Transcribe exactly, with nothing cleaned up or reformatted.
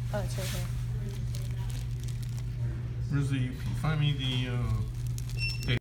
Oh, it's right here. Where's the U P? Find me the, uh,